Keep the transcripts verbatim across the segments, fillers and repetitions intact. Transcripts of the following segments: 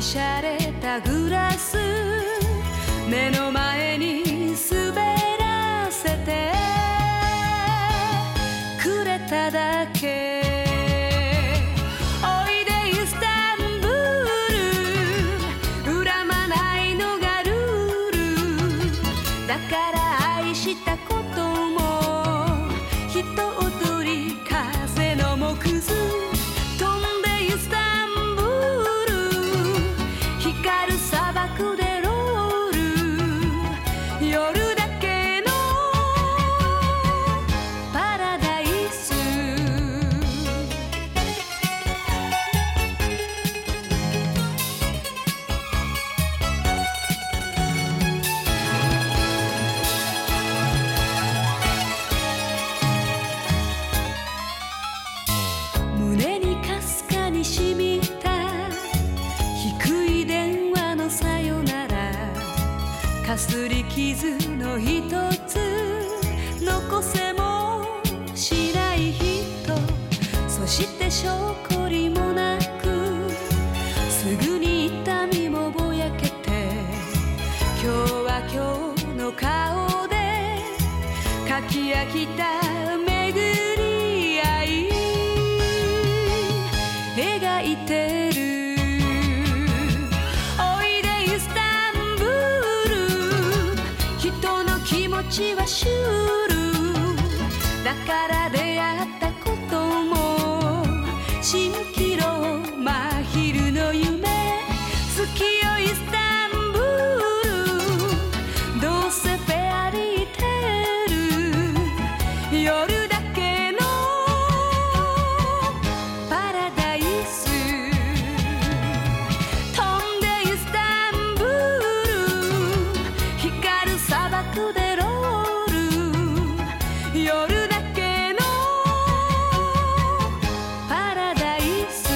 しゃれたグラス目の前に滑らせてくれただけ。おいでイスタンブール、恨まないのがルールだから愛したことも一踊り風の木図飛んでイスタンブール、光る砂漠でロール、夜だけのパラダイス。胸にかすかにしみた低い電話のさよなら、かすり傷の一つ残せもしない人、そして証拠りもなくすぐに痛みもぼやけて、今日は今日の顔で書き飽きた巡り合い描いてる。おいでイスタンブール、人の気持ちはシュールだから出会ったことも蜃気楼真昼の夢。好きよイスタンブール、どうせフェアリーテール、夜だけのパラダイス。飛んでイスタンブール、光る砂漠でロール、夜だけのパラダイス。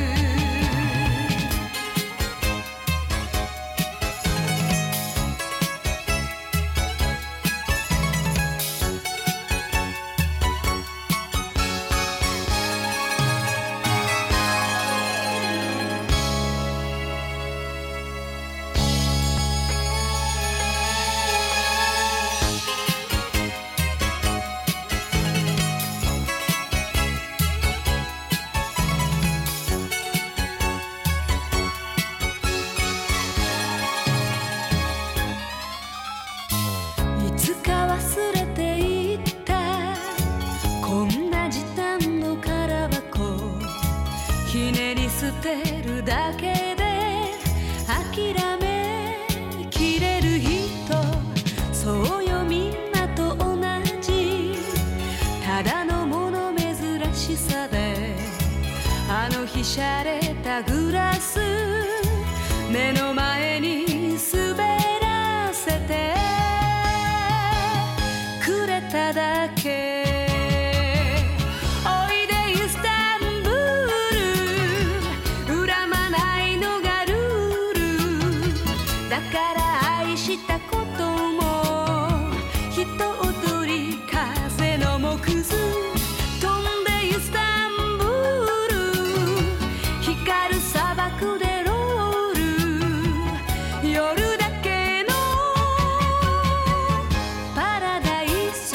いつか忘れていったこんな時短の空箱、ひねり捨てるだけで諦めきれる人、そうよみんなと同じ、ただのもの珍しさであの日しゃれたグラス目の前に滑らせてくれただけ。おいでイスタンブール、恨まないのがルールだから愛したことも一踊り風の木図飛んでイスタンブール、光る砂漠でロール、夜だけのパラダイス。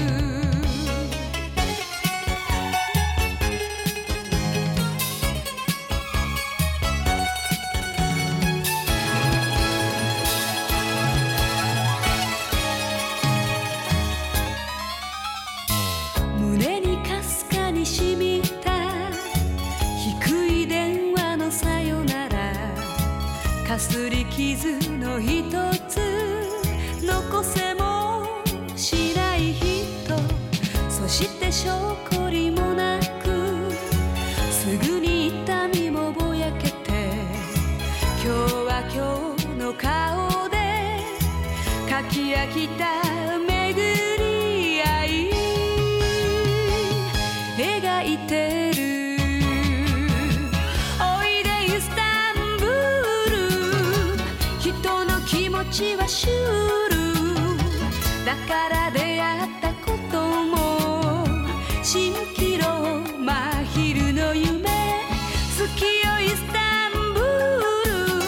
胸にかすかにしみた低い電話のさよなら、かすり傷の一つ残せもしない人、そして証拠りもなくすぐに痛みもぼやけて、今日は今日の顔で書き飽きた巡り合い描いてる。おいでイスタンブール、人の気持ちはシュールだから出会ったことも蜃気楼真昼の夢。好きよイスタンブール、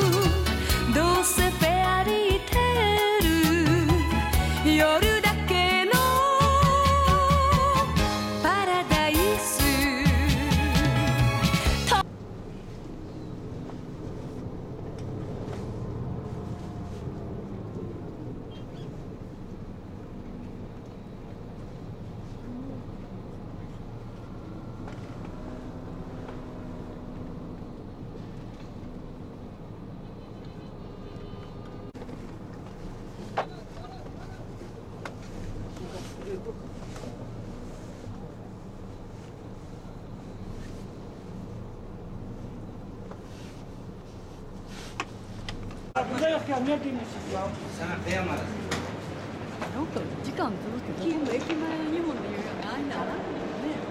Sangat kami di sini. Sangat kaya malas. なんか時間ずっとどこも駅前日本でいうようなあんなあらんのね。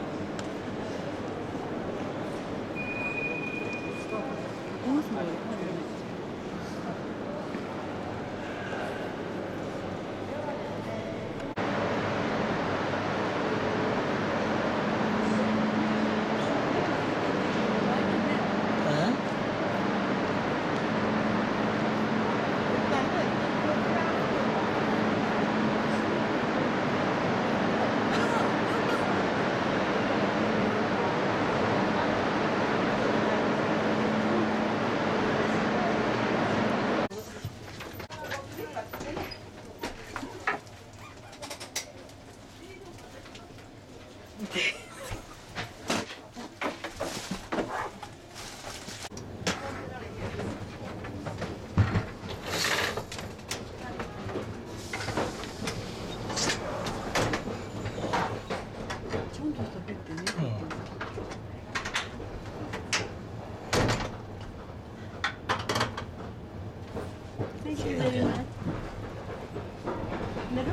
もうすごい。Thank you very much. Middle?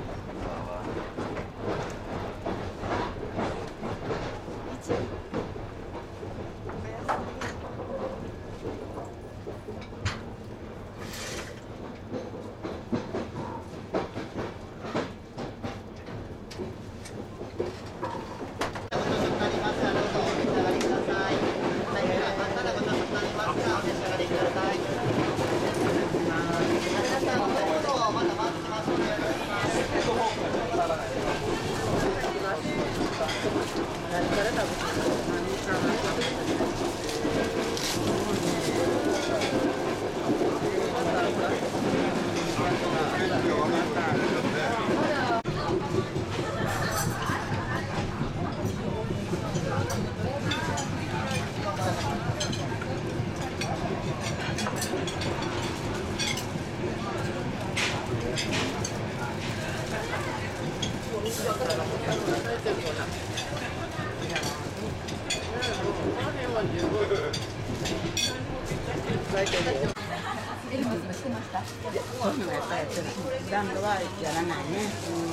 そういうのがやっぱりやってる。ブランドはやらないね。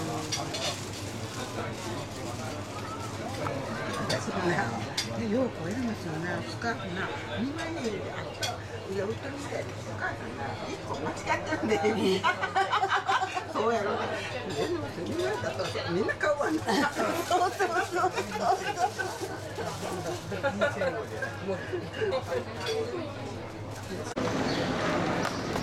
私もな、よう超えるんですよね。スカーフな、にまいね、いや、売ってるみたいで、スカーフな、いっこ間違ってるんで。そうやろ。全部すみませんだと、みんな買うわな。そうそうそうそう。